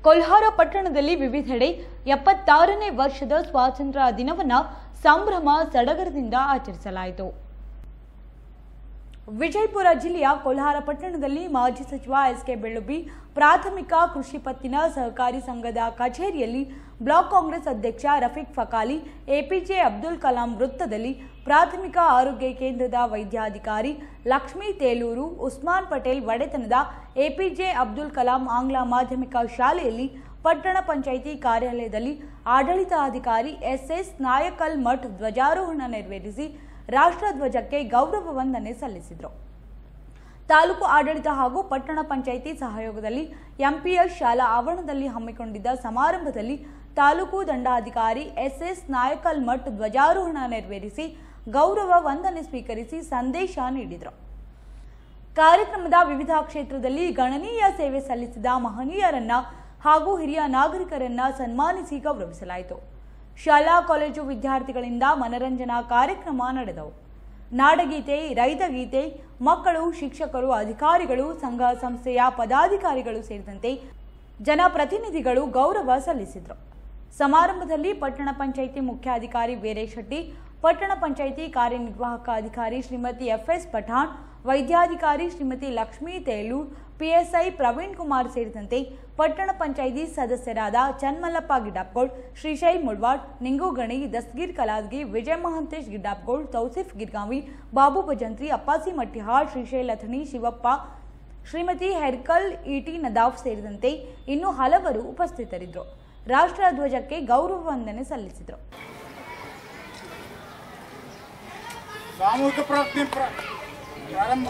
ಕೋಲಾರ ಪಟ್ಟಣದಲ್ಲಿ ವಿವಿಧೆಡೆ 76ನೇ ವರ್ಷದ ಸ್ವಾತಂತ್ರ್ಯ ದಿನವನ್ನು ಸಂಭ್ರಮ ಸಡಗರದಿಂದ ಆಚರಿಸಲಾಯಿತು। ವಿಜಯಪುರ ಜಿಲ್ಲೆಯ ಕೋಲಾರ ಪಟ್ಟಣದಲ್ಲಿ ಮಾಜಿ ಸಚಿವ ಎಸ್.ಕೆ. ಬೆಳ್ಳುಬ್ಬಿ ಪ್ರಾಥಮಿಕ ಕೃಷಿ ಪತ್ತಿನ ಸಹಕಾರಿ ಸಂಘದ ಕಚೇರಿಯಲ್ಲಿ ಬ್ಲಾಕ್ ಕಾಂಗ್ರೆಸ್ ಅಧ್ಯಕ್ಷ ರಫೀಕ್ ಫಕಾಲಿ, ಎಪಿಜೆ ಅಬ್ದುಲ್ ಕಲಾಂ ವೃತ್ತದಲ್ಲಿ ಪ್ರಾಥಮಿಕ ಆರೋಗ್ಯ ಕೇಂದ್ರದ ವೈದ್ಯಾಧಿಕಾರಿ ಲಕ್ಷ್ಮೀ ತೇಲೂರು, ಉಸ್ಮಾನ್ ಪಟೇಲ್ ಒಡೆತನದ ಎಪಿಜೆ ಅಬ್ದುಲ್ ಕಲಾಂ ಆಂಗ್ಲ ಮಾಧ್ಯಮಿಕ ಶಾಲೆಯಲ್ಲಿ, ಪಟ್ಟಣ ಪಂಚಾಯಿತಿ ಕಾರ್ಯಾಲಯದಲ್ಲಿ ಆಡಳಿತಾಧಿಕಾರಿ ಎಸ್.ಎಸ್. ನಾಯಕಲ್ ಮಠ್ ಧ್ವಜಾರೋಹಣ ನೆರವೇರಿಸಿ ರಾಷ್ಟ್ರಧ್ವಜಕ್ಕೆ ಗೌರವ ವಂದನೆ ಸಲ್ಲಿಸಿದರು। ತಾಲೂಕು ಆಡಳಿತ ಹಾಗೂ ಪಟ್ಟಣ ಪಂಚಾಯಿತಿ ಸಹಯೋಗದಲ್ಲಿ ಎಂಪಿಎಸ್ ಶಾಲಾ ಆವರಣದಲ್ಲಿ ಹಮ್ಮಿಕೊಂಡಿದ್ದ ಸಮಾರಂಭದಲ್ಲಿ ತಾಲೂಕು ದಂಡಾಧಿಕಾರಿ ಎಸ್.ಎಸ್. ನಾಯಕಲ್ ಮಠ್ ಧ್ವಜಾರೋಹಣ ನೆರವೇರಿಸಿ ಗೌರವ ವಂದನೆ ಸ್ವೀಕರಿಸಿ ಸಂದೇಶ ನೀಡಿದರು। ಕಾರ್ಯಕ್ರಮದ ವಿವಿಧ ಕ್ಷೇತ್ರದಲ್ಲಿ ಗಣನೀಯ ಸೇವೆ ಸಲ್ಲಿಸಿದ ಮಹನೀಯರನ್ನ ಹಾಗೂ ಹಿರಿಯ ನಾಗರಿಕರನ್ನ ಸನ್ಮಾನಿಸಿ ಗೌರವಿಸಲಾಯಿತು। ಶಾಲಾ ಕಾಲೇಜು ವಿದ್ಯಾರ್ಥಿಗಳಿಂದ ಮನರಂಜನಾ ಕಾರ್ಯಕ್ರಮ ನಡೆದವು। ನಾಡಗೀತೆ, ರೈತಗೀತೆ, ಮಕ್ಕಳು, ಶಿಕ್ಷಕರು, ಅಧಿಕಾರಿಗಳು, ಸಂಘ ಸಂಸ್ಥೆಯ ಪದಾಧಿಕಾರಿಗಳು ಸೇರಿದಂತೆ ಜನಪ್ರತಿನಿಧಿಗಳು ಗೌರವ ಸಲ್ಲಿಸಿದರು। ಸಮಾರಂಭದಲ್ಲಿ ಪಟ್ಟಣ ಪಂಚಾಯಿತಿ ಮುಖ್ಯಾಧಿಕಾರಿ ವೀರೇಶ್ ಶೆಟ್ಟಿ, ಪಟ್ಟಣ ಪಂಚಾಯಿತಿ ಕಾರ್ಯನಿರ್ವಾಹಕ ಅಧಿಕಾರಿ ಶ್ರೀಮತಿ ಎಫ್.ಎಸ್. ಪಠಾಣ್, ವೈದ್ಯಾಧಿಕಾರಿ ಶ್ರೀಮತಿ ಲಕ್ಷ್ಮೀ ತೇಲೂರ್, ಪಿಎಸ್ಐ ಪ್ರವೀಣ್ ಕುಮಾರ್ ಸೇರಿದಂತೆ ಪಟ್ಟಣ ಪಂಚಾಯಿತಿ ಸದಸ್ಯರಾದ ಚನ್ಮಲ್ಲಪ್ಪ ಗಿಡ್ಡಾಪ್ಗೋಳ್, ಶ್ರೀಶೈಲ್ ಮುಳ್ವಾಡ್, ನಿಂಗುಗಣಿ, ದಸ್ತಗೀರ್ ಕಲಾದ್ಗಿ, ವಿಜಯ ಮಹಾಂತೇಶ್ ಗಿಡ್ಡಾಪ್ಗೋಳ್, ತೌಸಿಫ್ ಗಿರ್ಗಾವಿ, ಬಾಬು ಭಜಂತ್ರಿ, ಅಪ್ಪಾಸಿ ಮಟ್ಟಿಹಾಳ್, ಶ್ರೀಶೈಲ್ ಅಥಣಿ, ಶಿವಪ್ಪ, ಶ್ರೀಮತಿ ಹೆರ್ಕಲ್ ಇಟಿ ನದಾಫ್ ಸೇರಿದಂತೆ ಇನ್ನೂ ಹಲವರು ಉಪಸ್ಥಿತರಿದ್ದರು। ರಾಷ್ಟ್ರ ಧ್ವಜಕ್ಕೆ ಗೌರವ ವಂದನೆ ಸಲ್ಲಿಸಿದರು। ಸಾಮೂಹಿಕ ಪ್ರಾರ್ಥನೆ ಪ್ರಾರಂಭ।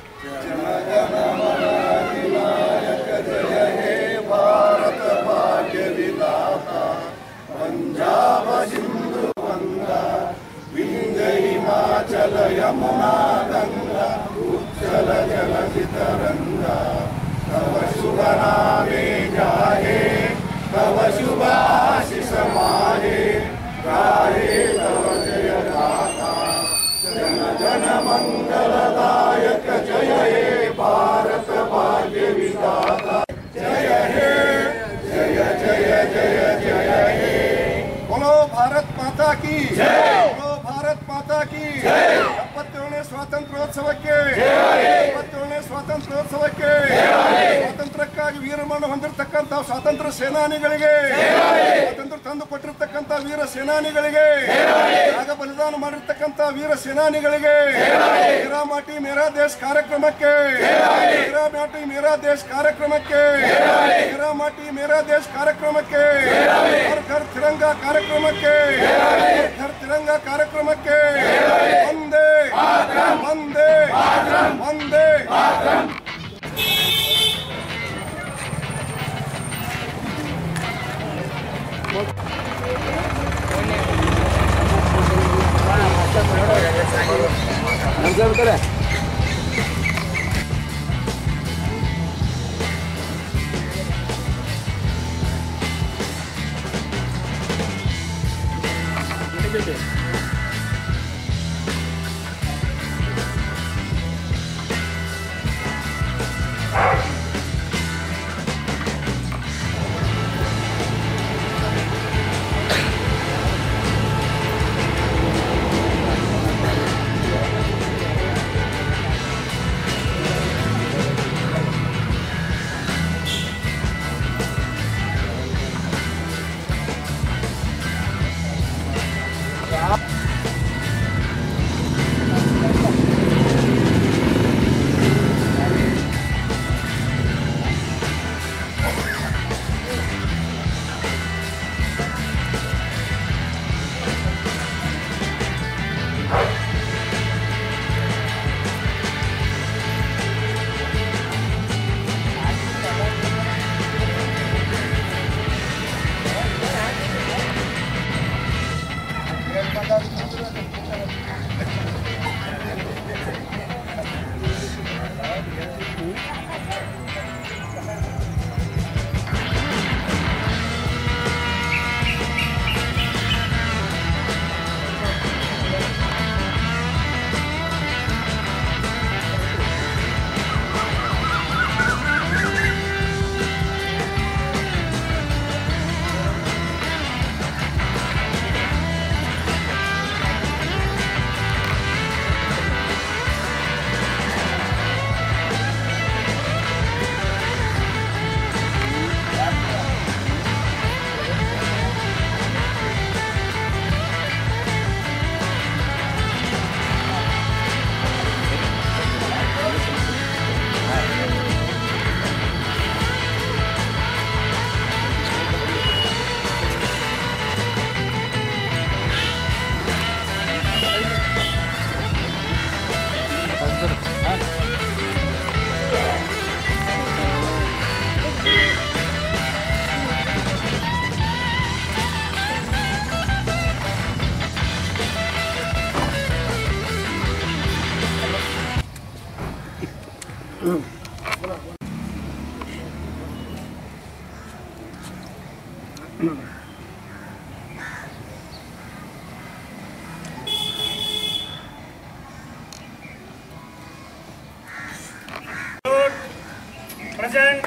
जय हे भारत भाग्य विधाता, पंजाब सिंधु गंगा, विंध्य हिमाचल यमुना गंगा, उज्जल जलधि तरंगा, तव शुभ नामे जाहे, तव शुभ आशीष माहे, गाहे तव जय गाथा, जन जन मंगलदायक जय हे भारत भाग्य विधाता, जय हे जय जय जय जय हे। बोलो भारत माता की जय, बोलो भारत माता की जय। 77ನೇ ಸ್ವಾತಂತ್ರ್ಯೋತ್ಸವಕ್ಕೆ 77ನೇ ಸ್ವಾತಂತ್ರ್ಯೋತ್ಸವಕ್ಕೆ ಸ್ವಾತಂತ್ರ್ಯಕ್ಕಾಗಿ ವೀರಮರಣ ಹೊಂದಿರತಕ್ಕಂತ ಸ್ವಾತಂತ್ರ್ಯ ಸೇನಾನಿಗಳಿಗೆ, ಸ್ವಾತಂತ್ರ್ಯ ತಂದು ಕೊಟ್ಟಿರತಕ್ಕಂತ ವೀರ ಸೇನಾನಿಗಳಿಗೆ, ಆಗ ಬಲಿದಾನ ಮಾಡಿರ್ತಕ್ಕಂತ ವೀರ ಸೇನಾನಿಗಳಿಗೆ ಮೇರಾ ಮಾಟಿ ಮೇರಾ ದೇಶ ಕಾರ್ಯಕ್ರಮಕ್ಕೆ, ಮೇರಾ ಮಾಟಿ ಮೇರಾ ದೇಶ ಕಾರ್ಯಕ್ರಮಕ್ಕೆ, ಮೇರಾ ಮಾಟಿ ಮೇರಾ ದೇಶ ಕಾರ್ಯಕ್ರಮಕ್ಕೆ, ಹರ್ ಘರ್ ತಿರಂಗಾ ಕಾರ್ಯಕ್ರಮಕ್ಕೆ, ಹರ್ ತಿರಂಗಾ ಕಾರ್ಯಕ್ರಮಕ್ಕೆ ವಂದೇ ವಂದೇ ವಂದೇ Present.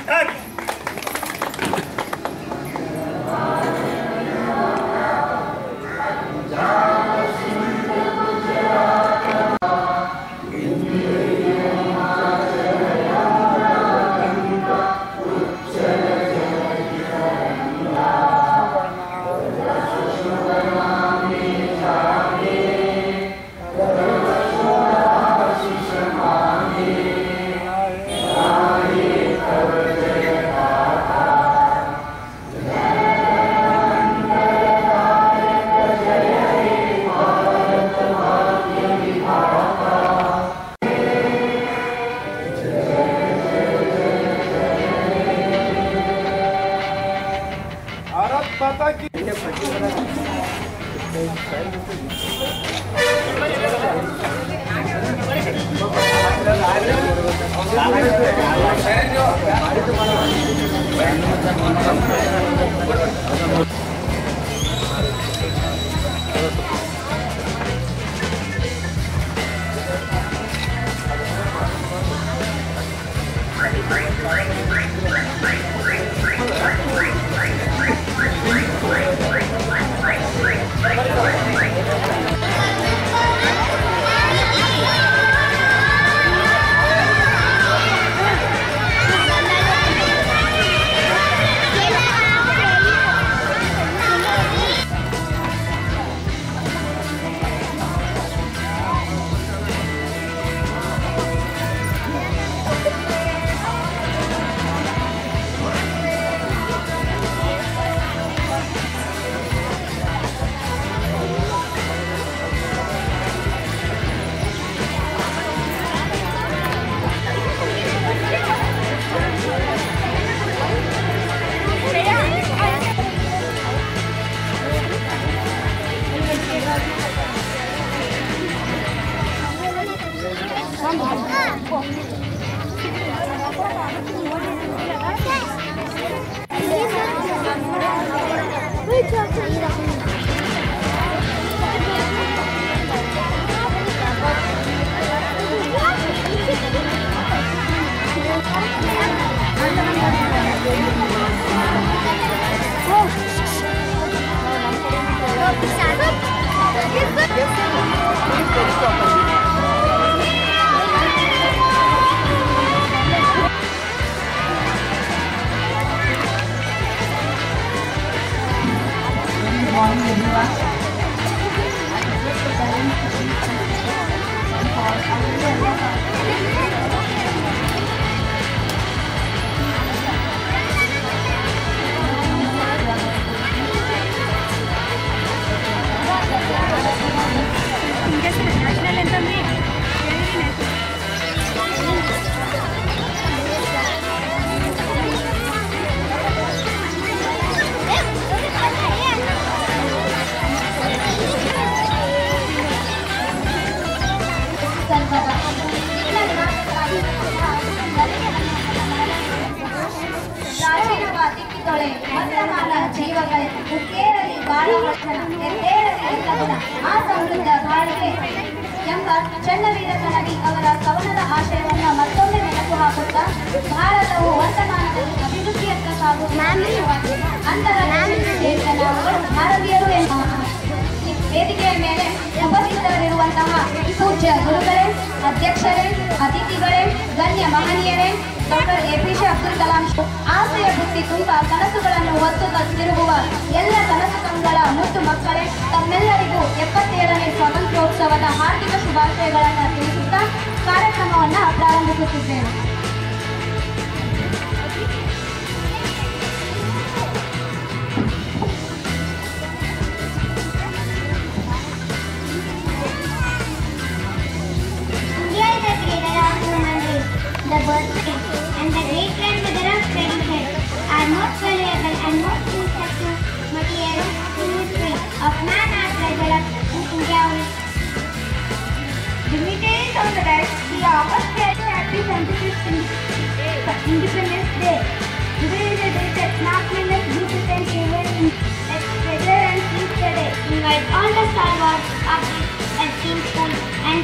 ತೊಳೆ ಮಂತ್ರಮಾಲ ಜೀವಗಳೇ ಕೇಳಲಿ ಬಾಳ ವಚನ ಎದ್ದೇಳಲಿ ಎಲ್ಲವನ ಆ ಸಮೃದ್ಧ ಬಾಳಿಗೆ ಎಂಬ ಚನ್ನವೀರ ಕಣವಿ ಅವರ ಕವನದ ಆಶಯವನ್ನು ಮತ್ತೊಮ್ಮೆ ನೆನಪು ಹಾಕುತ್ತಾ ಭಾರತವು ವರ್ತಮಾನದಲ್ಲಿ ಅಭಿವೃದ್ಧಿಯತ್ತ ಸಾಗುವ ಅಂತಹ ಭಾರತೀಯರು ಎಂಬ ವೇದಿಕೆಯ ಮೇಲೆ ಉಪಸ್ಥಿತರಿರುವಂತಹ ಪೂಜ್ಯ ಗುರುಗಳೇ, ಅಧ್ಯಕ್ಷರೇ, ಅತಿಥಿಗಳೇ, ಗಣ್ಯ ಮಹನೀಯರೇ, ಡಾಕ್ಟರ್ APJ ಅಬ್ದುಲ್ ಕಲಾಂ ಆಸೆಯ ಬುತ್ತಿ ತುಂಬ ಕನಸುಗಳನ್ನು ಹೊತ್ತು ತಿರುಗುವ ಎಲ್ಲ ಕನಸುಗಳ ಮುದ್ದು ಮಕ್ಕಳೇ, ತಮ್ಮೆಲ್ಲರಿಗೂ 77ನೇ ಸ್ವಾತಂತ್ರ್ಯೋತ್ಸವದ ಹಾರ್ದಿಕ ಶುಭಾಶಯಗಳನ್ನು ತಿಳಿಸುತ್ತಾ ಕಾರ್ಯಕ್ರಮವನ್ನು ಪ್ರಾರಂಭಿಸುತ್ತಿದ್ದೇವೆ. The birthday and the great grandmother of tradition are most valuable and most instructive materials in history of man as developed in India. Dignitaries on the right, the August 30th, 1976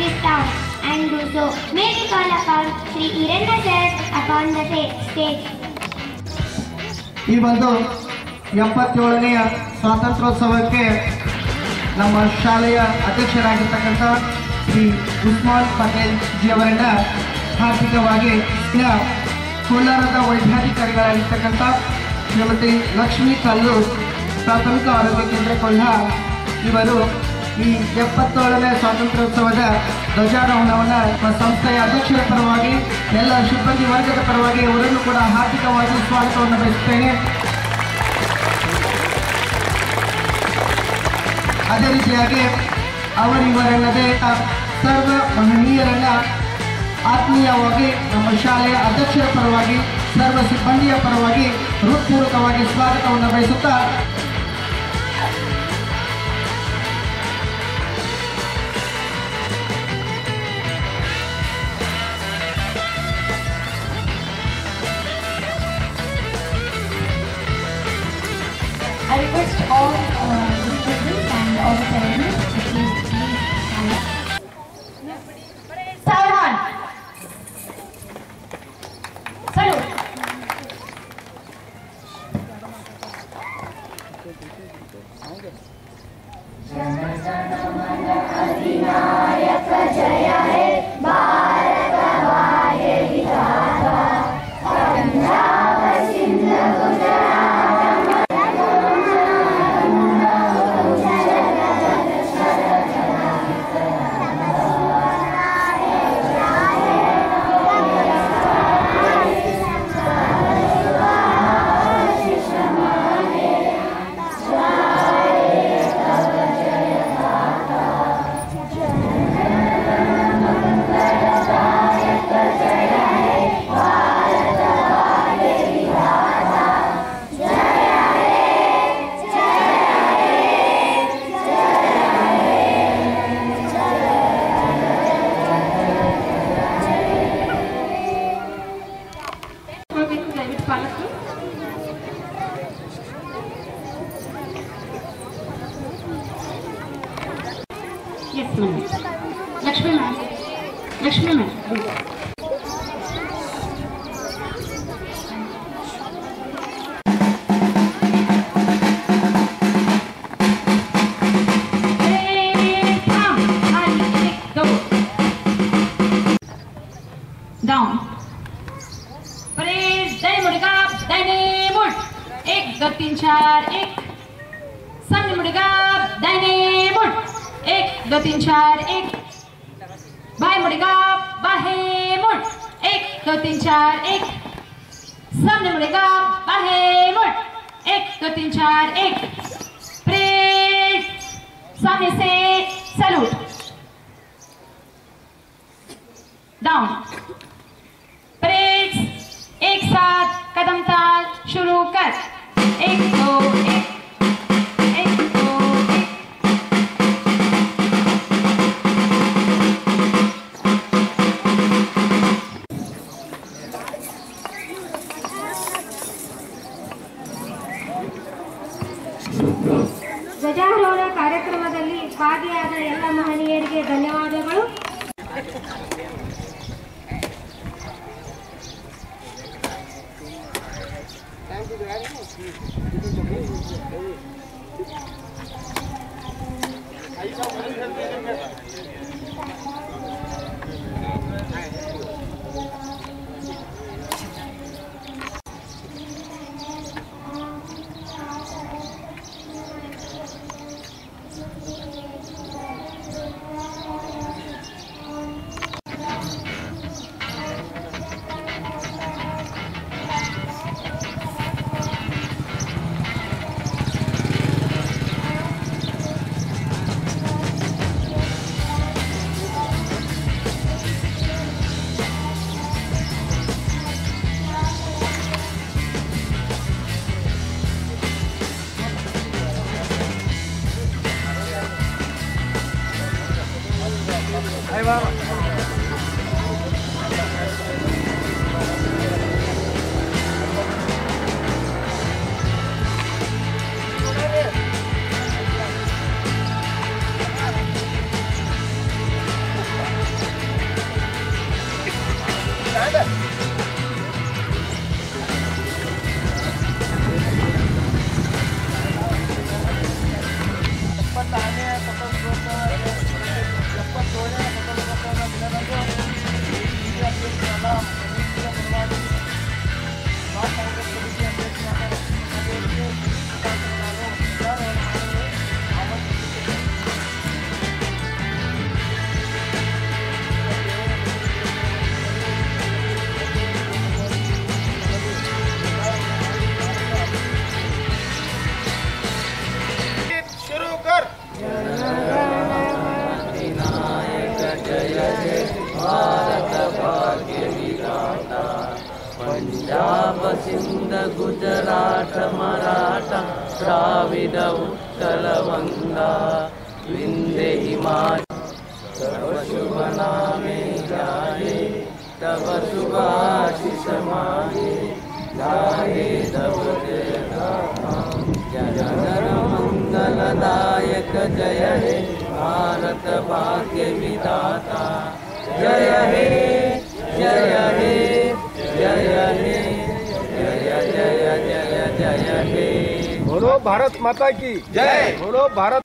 this town and do so. May we call upon Sri Irena sir upon the stage. ಈ ಒಂದು 77ನೇಯ ಸ್ವಾತಂತ್ರ್ಯೋತ್ಸವಕ್ಕೆ ನಮ್ಮ ಶಾಲೆಯ ಅಧ್ಯಕ್ಷರಾಗಿರ್ತಕ್ಕಂಥ ಶ್ರೀ ಉಸ್ಮಾನ್ ಪಟೇಲ್ ಜಿ ಅವರನ್ನ ಹಾರ್ದಿಕವಾಗಿ ಕೋಲಾರದ ವೈದ್ಯಾಧಿಕಾರಿಗಳಾಗಿರ್ತಕ್ಕಂಥ ಶ್ರೀಮತಿ ಲಕ್ಷ್ಮೀ ಕಲ್ಲೂರ್ ಪ್ರಾಥಮಿಕ ಆರೋಗ್ಯ ಕೇಂದ್ರ ಕೊಲ್ಹಾರ್ ಇವರು ಈ 77ನೇ ಸ್ವಾತಂತ್ರ್ಯೋತ್ಸವದ ಧ್ವಜಾರೋಹಣವನ್ನು ಸಂಸ್ಥೆಯ ಅಧ್ಯಕ್ಷರ ಪರವಾಗಿ ಎಲ್ಲ ಸಿಬ್ಬಂದಿ ವರ್ಗದ ಪರವಾಗಿ ಅವರನ್ನು ಕೂಡ ಹಾರ್ದಿಕವಾಗಿ ಸ್ವಾಗತವನ್ನು ಬಯಸುತ್ತೇನೆ. ಅದೇ ರೀತಿಯಾಗಿ ಅವರಿವರಲ್ಲದೆ ಸರ್ವ ಮಹನೀಯರನ್ನ ಆತ್ಮೀಯವಾಗಿ ನಮ್ಮ ಶಾಲೆಯ ಅಧ್ಯಕ್ಷರ ಪರವಾಗಿ ಸರ್ವ ಸಿಬ್ಬಂದಿಯ ಪರವಾಗಿ ಹೃತ್ಪೂರ್ವಕವಾಗಿ ಸ್ವಾಗತವನ್ನು ಬಯಸುತ್ತಾ I request all the students and all the parents to please stand up. Salman! Salute! Yes, ma'am. Lakshmi ma'am. Lakshmi ma'am. Down. Praise Dai Mudga, Dai Mud. 1, 2, 3, 4, 1. Sam Mudga, Dai Mud. 1, 2, 3, 4, 1. Bhai Mudga, Bahe Mud. 1, 2, 3, 4, 1. Samne Mudga, Bahe Mud. 1, 2, 3, 4, 1. Praise. Samne se salute. Down. Praise. एक साथ कदम ताल शुरू कर. 1, 2, 1. 1, 2, 1. ಧ್ವಜಾರೋಹಣ ಕಾರ್ಯಕ್ರಮದಲ್ಲಿ ಭಾಗಿಯಾದ ಎಲ್ಲ ಮಹನೀಯರಿಗೆ ಧನ್ಯವಾದಗಳು. द्राविड उत्कलवङ्गा विन्ध्ये हिमाचल तव शुभ नामे गाये तव शुभाशिष मागे गाये तव जय जन मंगलदायक जय हे भारत भाग्य विधाता जय हे जय हे जय हे जय जय जय जय हे। बोलो भारत माता की जय। बोलो भारत।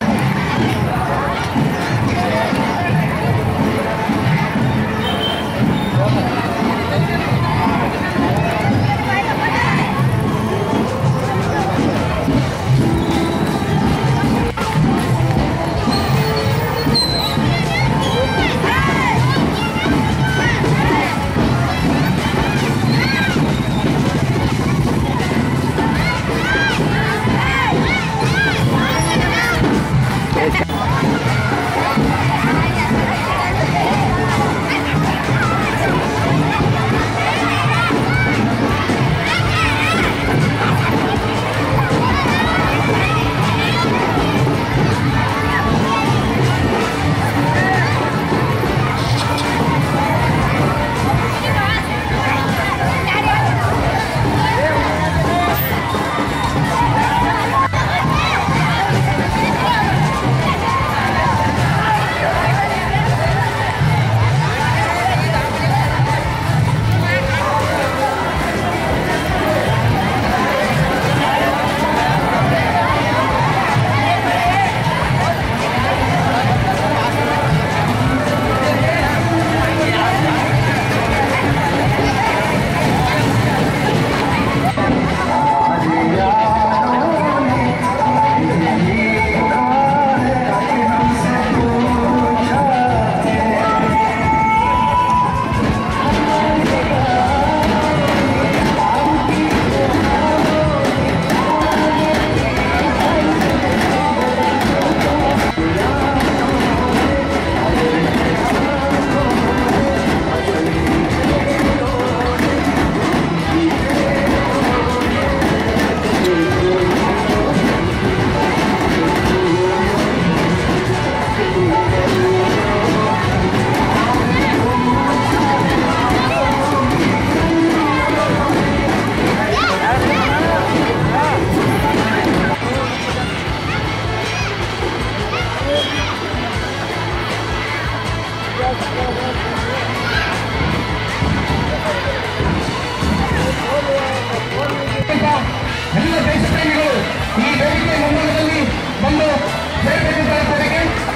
ಎಲ್ಲ ದೇಶಪ್ರೇಮಿಗಳು ಈ ವೇದಿಕೆ ಮುಂಭಾಗದಲ್ಲಿ ಬಂದು ಸೇರ್ಪಡೆಗೆ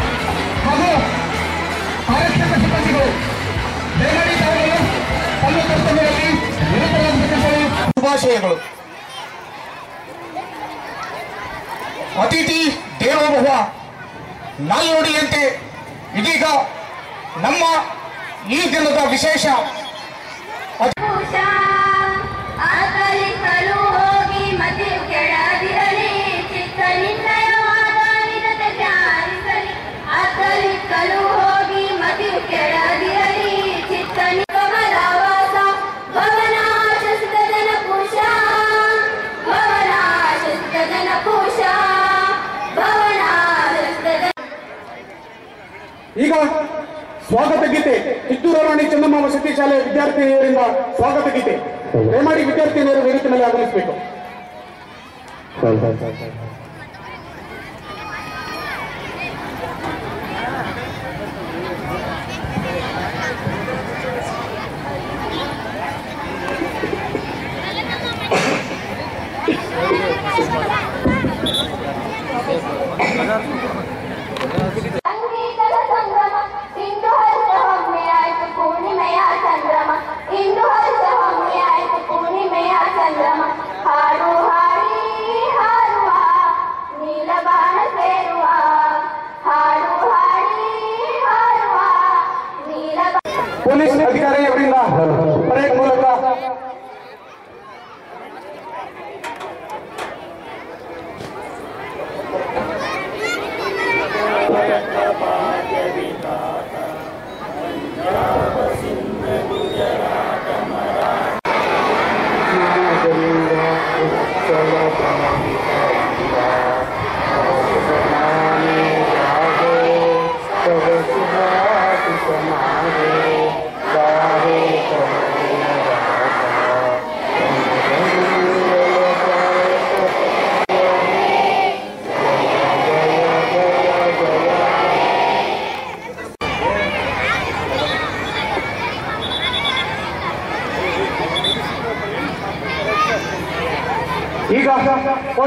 ಹಾಗೂ ಆರಕ್ಷಕ ಸಿಬ್ಬಂದಿಗಳು ದಯಮಾಡಿ ತಾವುಗಳು ತಮ್ಮ ಕರ್ತವ್ಯದಲ್ಲಿ ನಿರತರಾಗಬೇಕೆಂದು ಶುಭಾಶಯಗಳು. ಅತಿಥಿ ದೇವೋಭವ ನಾಲ್ನುಡಿಯಂತೆ ಇದೀಗ ನಮ್ಮ ಈ ದಿನದ ವಿಶೇಷ ಈಗ ಸ್ವಾಗತ ಗೀತೆ ಕಿತ್ತೂರು ರಾಣಿ ಚೆನ್ನಮ್ಮ ವಸತಿ ಶಾಲೆಯ ವಿದ್ಯಾರ್ಥಿನಿಯರಿಂದ ಸ್ವಾಗತ ಗೀತೆ ದಯಮಾಡಿ ವಿದ್ಯಾರ್ಥಿನಿಯರು ವೇದಿಕೆ ಮೇಲೆ ಆಗಮಿಸಬೇಕು. ಪೊಲೀಸ್ ಅಧಿಕಾರಿಯವರಿಂದ ಪರೇಡ್ ಮೂಲಕ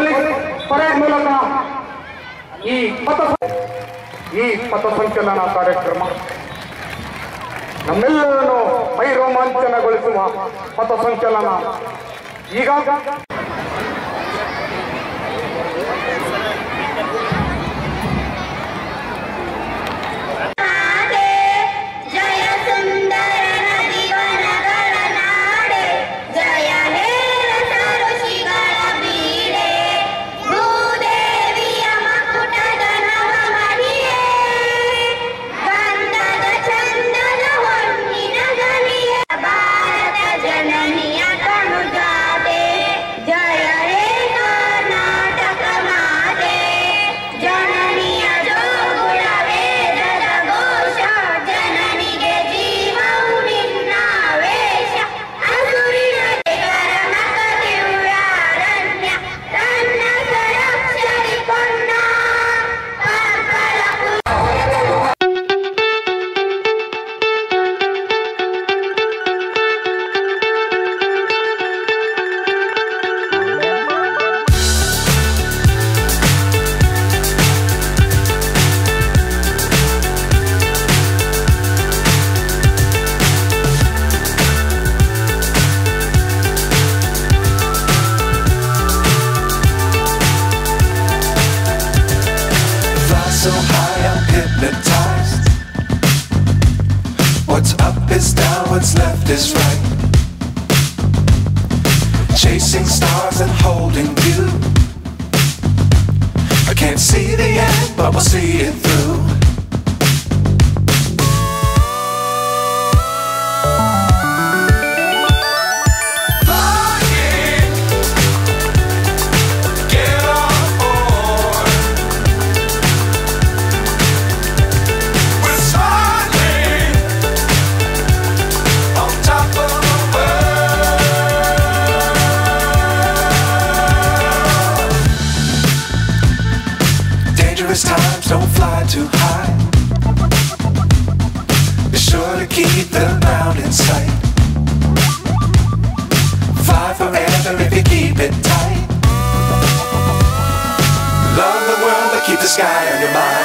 ಪೊಲೀಸ್ ಪರೇಡ್ ಮೂಲಕ ಈ ಪಥಸಂಚಲನ ಕಾರ್ಯಕ್ರಮ ನಮ್ಮೆಲ್ಲರನ್ನು ಮೈ ರೋಮಾಂಚನಗೊಳಿಸುವ ಪಥಸಂಚಲನ ಈಗ so high I'm hypnotized. What's up is down, what's left is right. Chasing stars and holding you. I can't see the end, but we'll see it through. Times don't fly too high. Be sure to keep the ground in sight. Fly forever if you keep it tight. Love the world but keep the sky on your mind.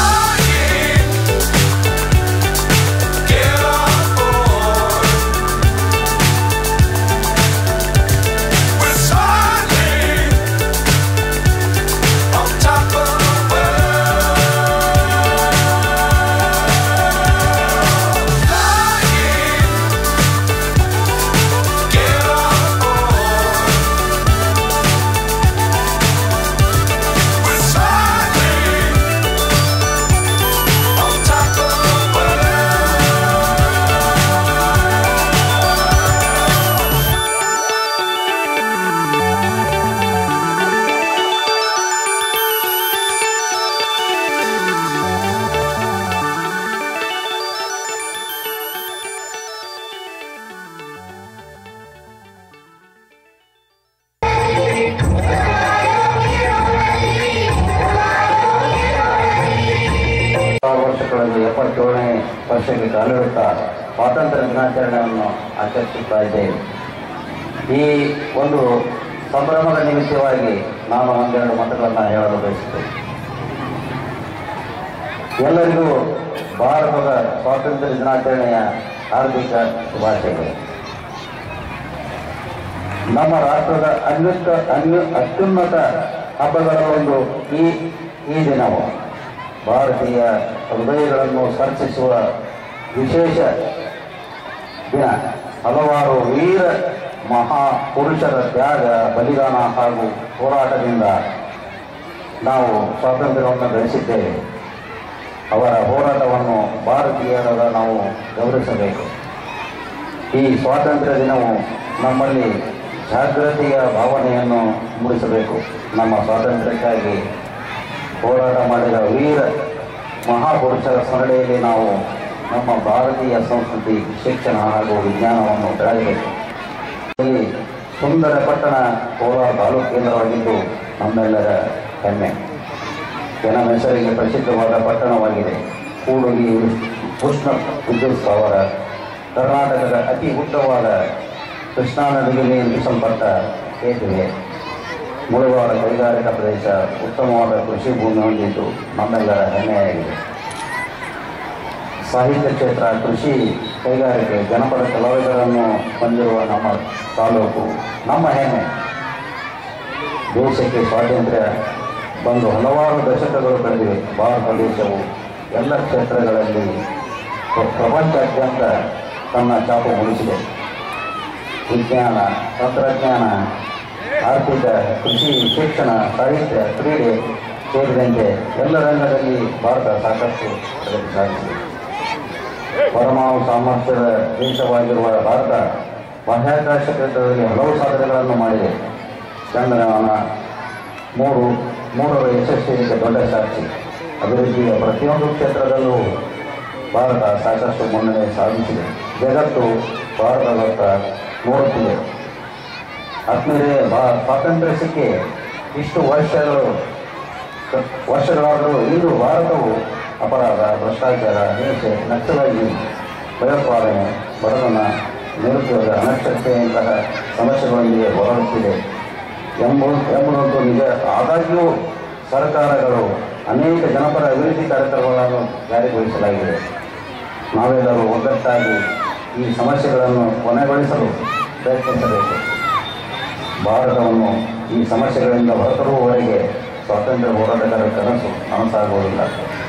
ವರ್ಷಗಳಲ್ಲಿ 77ನೇ ವರ್ಷಕ್ಕೆ ಕಾಲಿಡುತ್ತಾ ಸ್ವಾತಂತ್ರ್ಯ ದಿನಾಚರಣೆಯನ್ನು ಆಚರಿಸುತ್ತಾ ಇದ್ದೇವೆ. ಈ ಒಂದು ಸಂಭ್ರಮದ ನಿಮಿತ್ತವಾಗಿ ನಾನು ಒಂದೆರಡು ಮಾತುಗಳನ್ನು ಹೇಳಲು ಬಯಸುತ್ತೇನೆ. ಎಲ್ಲರಿಗೂ ಭಾರತದ ಸ್ವಾತಂತ್ರ್ಯ ದಿನಾಚರಣೆಯ ಹಾರ್ದಿಕ ಶುಭಾಶಯಗಳು. ನಮ್ಮ ರಾಷ್ಟ್ರದ ಅತ್ಯುನ್ನತ ಹಬ್ಬಗಳ ಒಂದು ಈ ದಿನವು ಭಾರತೀಯ ಹೃದಯಗಳನ್ನು ಸ್ಪರ್ಶಿಸುವ ವಿಶೇಷ ದಿನ. ಹಲವಾರು ವೀರ ಮಹಾಪುರುಷರ ತ್ಯಾಗ, ಬಲಿದಾನ ಹಾಗೂ ಹೋರಾಟದಿಂದ ನಾವು ಸ್ವಾತಂತ್ರ್ಯವನ್ನು ಗಳಿಸಿದ್ದೇವೆ. ಅವರ ಹೋರಾಟವನ್ನು ಭಾರತೀಯರಾದ ನಾವು ಗೌರವಿಸಬೇಕು. ಈ ಸ್ವಾತಂತ್ರ್ಯ ದಿನವು ನಮ್ಮಲ್ಲಿ ಜಾಗೃತಿಯ ಭಾವನೆಯನ್ನು ಮೂಡಿಸಬೇಕು. ನಮ್ಮ ಸ್ವಾತಂತ್ರ್ಯಕ್ಕಾಗಿ ಹೋರಾಟ ಮಾಡಿದ ವೀರ ಮಹಾಪುರುಷರ ಸ್ಮರಣೆಯಲ್ಲಿ ನಾವು ನಮ್ಮ ಭಾರತೀಯ ಸಂಸ್ಕೃತಿ, ಶಿಕ್ಷಣ ಹಾಗೂ ವಿಜ್ಞಾನವನ್ನು ಬೆಳೆಯಬೇಕು. ಇಲ್ಲಿ ಸುಂದರ ಪಟ್ಟಣ ಕೋಲಾರ ತಾಲೂಕು ಕೇಂದ್ರವಾಗಿದ್ದು ನಮ್ಮೆಲ್ಲರ ಹೆಮ್ಮೆ. ಜನರ ಹೆಸರಿಗೆ ಪ್ರಸಿದ್ಧವಾದ ಪಟ್ಟಣವಾಗಿದೆ. ಕೂಡಗಿ ಕೃಷ್ಣ ವಿದ್ಯುತ್ ಸ್ಥಾವರ ಕರ್ನಾಟಕದ ಅತಿ ಉದ್ದವಾದ ಕೃಷ್ಣಾ ನದಿಗೆ ನಿರ್ಮಿಸಲ್ಪಟ್ಟ ಸೇತುವೆ. ಮುಳುವಾಡ ಕೈಗಾರಿಕಾ ಪ್ರದೇಶ ಉತ್ತಮವಾದ ಕೃಷಿ ಭೂಮಿ ಹೊಂದಿದ್ದು ನಮ್ಮೆಲ್ಲರ ಹೆಮ್ಮೆಯಾಗಿದೆ. ಸಾಹಿತ್ಯ ಕ್ಷೇತ್ರ, ಕೃಷಿ, ಕೈಗಾರಿಕೆ, ಜನಪದ ಕಲಾವಿದರನ್ನು ಹೊಂದಿರುವ ನಮ್ಮ ತಾಲೂಕು ನಮ್ಮ ಹೆಮ್ಮೆ. ದೇಶಕ್ಕೆ ಸ್ವಾತಂತ್ರ್ಯ ಬಂದು ಹಲವಾರು ದಶಕಗಳು ಕಳೆದಿವೆ. ಭಾರತ ದೇಶವು ಎಲ್ಲ ಕ್ಷೇತ್ರಗಳಲ್ಲಿ ಪ್ರಪಂಚಾದ್ಯಂತ ತನ್ನ ಛಾಪು ಮೂಡಿಸಿದೆ. ವಿಜ್ಞಾನ, ತಂತ್ರಜ್ಞಾನ, ಆರ್ಥಿಕ, ಕೃಷಿ, ಶಿಕ್ಷಣ, ಸಾಹಿತ್ಯ, ಕ್ರೀಡೆ ಸೇರಿದಂತೆ ಎಲ್ಲ ರಂಗದಲ್ಲಿ ಭಾರತ ಸಾಕಷ್ಟು ಪ್ರಗತಿ ಸಾಧಿಸಿದೆ. ಪರಮಾಣು ಸಾಮರ್ಥ್ಯದ ದೇಶವಾಗಿರುವ ಭಾರತ ಬಾಹ್ಯಾಕಾಶ ಕ್ಷೇತ್ರದಲ್ಲಿ ಹಲವು ಸಾಧನೆಗಳನ್ನು ಮಾಡಿದೆ. ಚಂದ್ರಯಾನ ಮೂರರ ಯಶಸ್ವಿಗೆ ದೊಡ್ಡ ಸಾಕ್ಷಿ. ಅಭಿವೃದ್ಧಿಯ ಪ್ರತಿಯೊಂದು ಕ್ಷೇತ್ರದಲ್ಲೂ ಭಾರತ ಸಾಕಷ್ಟು ಮುನ್ನಡೆ ಸಾಧಿಸಿದೆ. ಜಗತ್ತು ಭಾರತದತ್ತ ನೋಡುತ್ತಿದೆ. ಆತ್ಮೀಯರೇ, ಸ್ವಾತಂತ್ರ್ಯ ಸಿಕ್ಕಿ ಇಷ್ಟು ವರ್ಷಗಳಾದರೂ ಇಂದು ಭಾರತವು ಅಪರಾಧ, ಭ್ರಷ್ಟಾಚಾರ, ಹಿಂಸೆ, ನಕ್ಸಲೈಜಿ, ಭಯೋತ್ಪಾದನೆ, ಬಡತನ, ನಿರುದ್ಯೋಗ, ಅನಕ್ಷರತೆಯಂತಹ ಸಮಸ್ಯೆಗಳೊಂದಿಗೆ ಹೋರಾಡುತ್ತಿದೆ ಎಂಬುದಂತೂ ನಿಜ. ಆದಾಗ್ಯೂ ಸರ್ಕಾರಗಳು ಅನೇಕ ಜನಪರ ಅಭಿವೃದ್ಧಿ ಕಾರ್ಯಕ್ರಮಗಳನ್ನು ಜಾರಿಗೊಳಿಸಲಾಗಿದೆ. ನಾವೆಲ್ಲರೂ ಒಗ್ಗಟ್ಟಾಗಿ ಈ ಸಮಸ್ಯೆಗಳನ್ನು ಕೊನೆಗೊಳಿಸಲು ಪ್ರಯತ್ನಿಸಬೇಕು. ಭಾರತವನ್ನು ಈ ಸಮಸ್ಯೆಗಳಿಂದ ಹೊರತರುವವರೆಗೆ ಸ್ವಾತಂತ್ರ್ಯ ಹೋರಾಟಗಾರರ ಕನಸು ನನಸಾಗುವುದಿಲ್ಲ.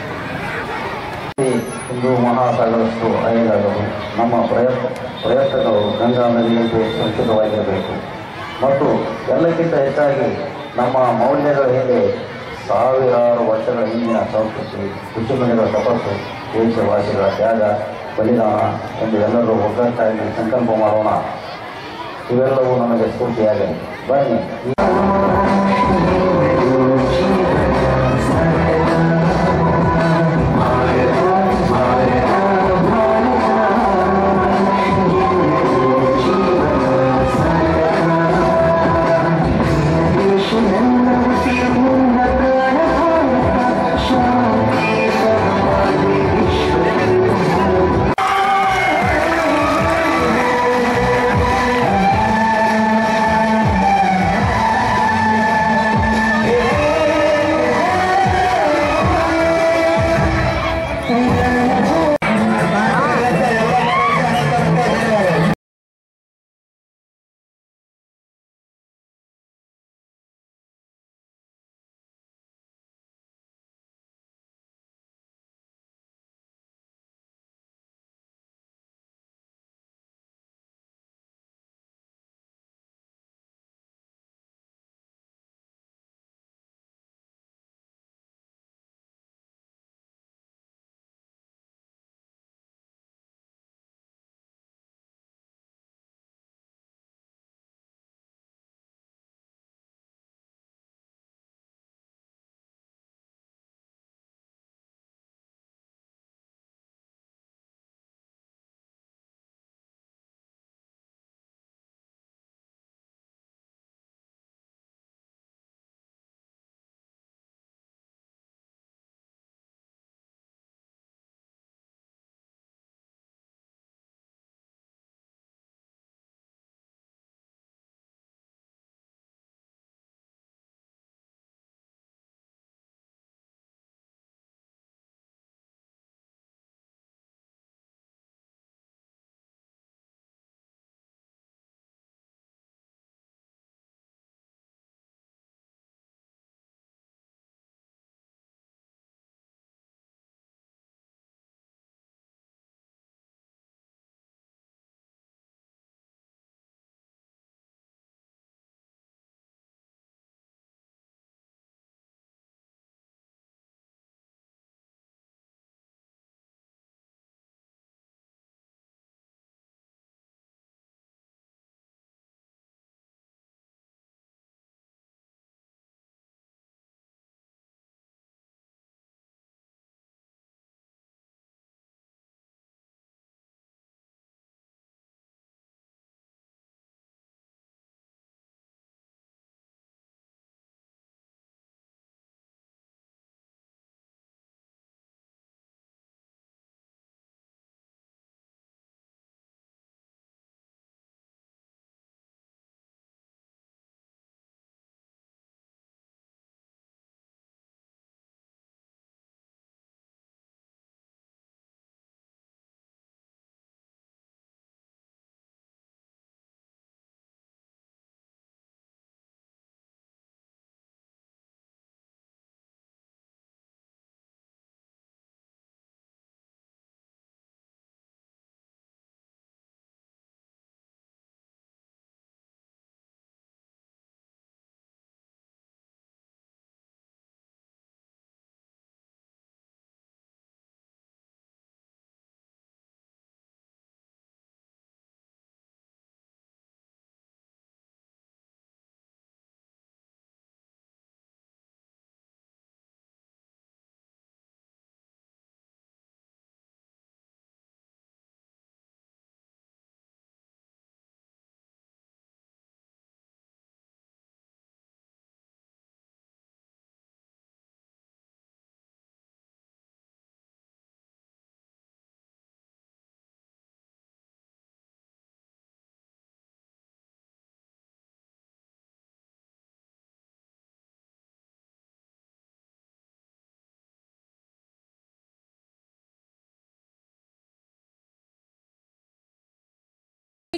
ಹಿಂದೂ ಮಹಾಸಾಗರಷ್ಟು ಅಯ್ಯಗಾಗಲು ನಮ್ಮ ಪ್ರಯತ್ನಗಳು ಗಂಗಾ ನದಿಯಂತೆ ಸುರಕ್ಷಿತವಾಗಿರಬೇಕು. ಮತ್ತು ಎಲ್ಲಕ್ಕಿಂತ ಹೆಚ್ಚಾಗಿ ನಮ್ಮ ಮೌಲ್ಯಗಳ ಹಿಂದೆ ಸಾವಿರಾರು ವರ್ಷಗಳ ಹಿಂದಿನ ಸಂಸ್ಕೃತಿ, ಋಷಿಮುನಿಗಳ ತಪಸ್ಸು, ದೇಶವಾಸಿಗಳ ತ್ಯಾಗ, ಬಲಿದಾನ ಎಂದು ಎಲ್ಲರೂ ಒಗ್ಗಟ್ಟಾಗಿ ಸಂಕಲ್ಪ ಮಾಡೋಣ. ಇವೆಲ್ಲವೂ ನಮಗೆ ಸ್ಫೂರ್ತಿಯಾಗಲಿ. ಬನ್ನಿ.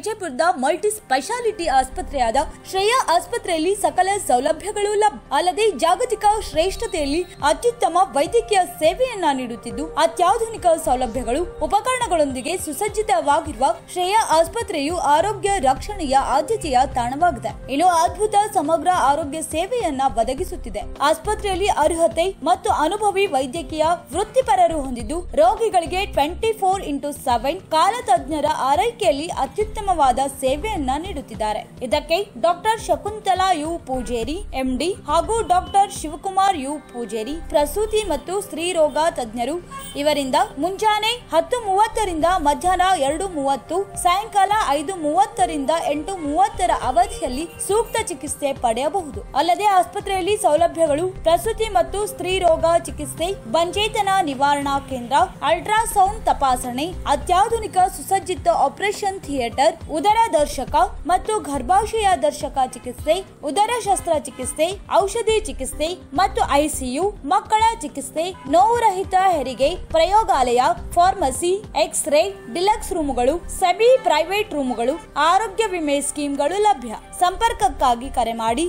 ವಿಜಯಪುರದ ಮಲ್ಟಿ ಸ್ಪೆಷಾಲಿಟಿ ಆಸ್ಪತ್ರೆಯಾದ ಶ್ರೇಯಾ ಆಸ್ಪತ್ರೆಯಲ್ಲಿ ಸಕಲ ಸೌಲಭ್ಯಗಳು ಲಭ್ಯ. ಅಲ್ಲದೆ ಜಾಗತಿಕ ಶ್ರೇಷ್ಠತೆಯಲ್ಲಿ ಅತ್ಯುತ್ತಮ ವೈದ್ಯಕೀಯ ಸೇವೆಯನ್ನ ನೀಡುತ್ತಿದ್ದು ಅತ್ಯಾಧುನಿಕ ಸೌಲಭ್ಯಗಳು ಉಪಕರಣಗಳೊಂದಿಗೆ ಸುಸಜ್ಜಿತವಾಗಿರುವ ಶ್ರೇಯಾ ಆಸ್ಪತ್ರೆಯು ಆರೋಗ್ಯ ರಕ್ಷಣೆಯ ಆದ್ಯತೆಯ ತಾಣವಾಗಿದೆ. ಇನ್ನು ಅದ್ಭುತ ಸಮಗ್ರ ಆರೋಗ್ಯ ಸೇವೆಯನ್ನ ಒದಗಿಸುತ್ತಿದೆ. ಆಸ್ಪತ್ರೆಯಲ್ಲಿ ಅರ್ಹತೆ ಮತ್ತು ಅನುಭವಿ ವೈದ್ಯಕೀಯ ವೃತ್ತಿಪರರು ಹೊಂದಿದ್ದು ರೋಗಿಗಳಿಗೆ 24/7 ಕಾಲತಜ್ಞರ ಆರೈಕೆಯಲ್ಲಿ ಅತ್ಯುತ್ತಮವಾದ ಸೇವೆಯನ್ನ ನೀಡುತ್ತಿದ್ದಾರೆ. ಇದಕ್ಕೆ doctor Shakuntala U Pujeri MD ಹಾಗೂ ಡಾಕ್ಟರ್ ಶಿವಕುಮಾರ್ ಯು ಪೂಜೇರಿ ಪ್ರಸೂತಿ ಮತ್ತು ಸ್ತ್ರೀ ರೋಗ ತಜ್ಞರು ಇವರಿಂದ ಮುಂಜಾನೆ 10:30 ರಿಂದ ಮಧ್ಯಾಹ್ನ 2:30 ಸಾಯಂಕಾಲ 5:30 ರಿಂದ 8:30 ಅವಧಿಯಲ್ಲಿ ಸೂಕ್ತ ಚಿಕಿತ್ಸೆ ಪಡೆಯಬಹುದು. ಅಲ್ಲದೆ ಆಸ್ಪತ್ರೆಯಲ್ಲಿ ಸೌಲಭ್ಯಗಳು ಪ್ರಸೂತಿ ಮತ್ತು ಸ್ತ್ರೀ ರೋಗ ಚಿಕಿತ್ಸೆ, ಬಂಜೇತನ ನಿವಾರಣಾ ಕೇಂದ್ರ, ಅಲ್ಟ್ರಾಸೌಂಡ್ ತಪಾಸಣೆ, ಅತ್ಯಾಧುನಿಕ ಸುಸಜ್ಜಿತ ಆಪರೇಷನ್ ಥಿಯೇಟರ್, ಉದರ ದರ್ಶಕ ಮತ್ತು ಗರ್ಭಾಶಯ ದರ್ಶಕ ಚಿಕಿತ್ಸೆ, ಉದರ ಶಸ್ತ್ರಚಿಕಿತ್ಸೆ, ಔಷಧಿ ಚಿಕಿತ್ಸೆ ಮತ್ತು ಐಸಿಯು, ಮಕ್ಕಳ ಚಿಕಿತ್ಸೆ, ನೋವುರಹಿತ ಹೆರಿಗೆ, ಪ್ರಯೋಗಾಲಯ, ಫಾರ್ಮಸಿ, ಎಕ್ಸ್ರೇ, ಡಿಲಕ್ಸ್ ರೂಮುಗಳು, ಸೆಮಿ ಪ್ರೈವೇಟ್ ರೂಮುಗಳು, ಆರೋಗ್ಯ ವಿಮೆ ಸ್ಕೀಮ್ಗಳು ಲಭ್ಯ. ಸಂಪರ್ಕಕ್ಕಾಗಿ ಕರೆ ಮಾಡಿ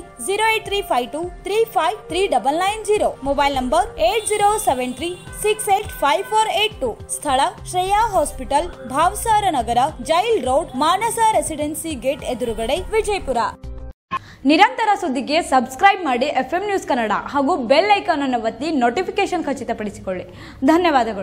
08352353990. Mobile number 8073685482. ಸ್ಥಳ Shreya hospital, Bhavsar Nagar, jail road, Manasa residency gate ಎದುರುಗಡೆ, ವಿಜಯಪುರ. ನಿರಂತರ ಸುದ್ದಿಗೆ ಸಬ್ಸ್ಕ್ರೈಬ್ ಮಾಡಿ FM ನ್ಯೂಸ್ ಕನ್ನಡ ಹಾಗೂ ಬೆಲ್ ಐಕಾನ್ ಅನ್ನು ಒತ್ತಿ ನೋಟಿಫಿಕೇಶನ್ ಖಚಿತಪಡಿಸಿಕೊಳ್ಳಿ. ಧನ್ಯವಾದಗಳು.